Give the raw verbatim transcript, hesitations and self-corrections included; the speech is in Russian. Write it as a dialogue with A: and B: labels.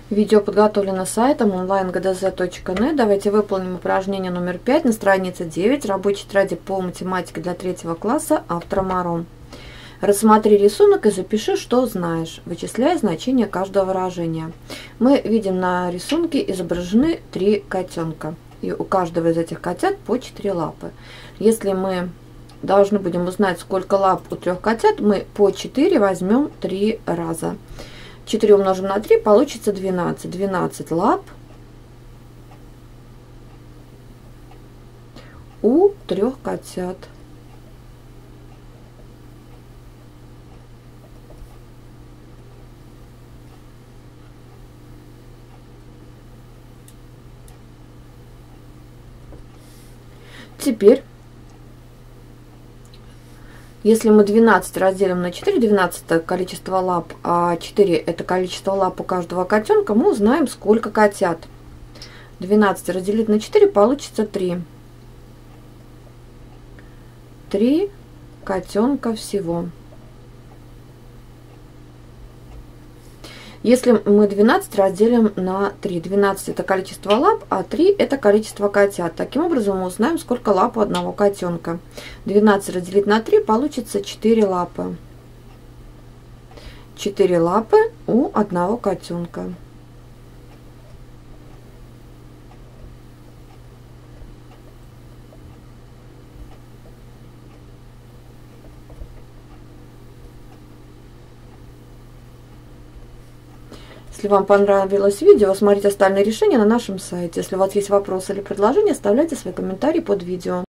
A: Видео подготовлено сайтом онлайн гэ дэ зэ точка нет. Давайте выполним упражнение номер пять на странице девять. Рабочей тетради по математике для третьего класса. Автор Маром. Рассмотри рисунок и запиши, что знаешь, вычисляя значение каждого выражения. Мы видим на рисунке изображены три котенка. И у каждого из этих котят по четыре лапы. Если мы должны будем узнать, сколько лап у трех котят, мы по четыре возьмем три раза. четыре умножим на три, получится двенадцать. двенадцать лап у трех котят. Теперь, если мы двенадцать разделим на четыре, двенадцать это количество лап, а четыре это количество лап у каждого котенка, мы узнаем, сколько котят. двенадцать разделить на четыре получится три. три котенка всего. Если мы двенадцать разделим на три, двенадцать это количество лап, а три это количество котят. Таким образом мы узнаем, сколько лап у одного котенка. двенадцать разделить на три получится четыре лапы. четыре лапы у одного котенка. Если вам понравилось видео, смотрите остальные решения на нашем сайте. Если у вас есть вопросы или предложения, оставляйте свои комментарии под видео.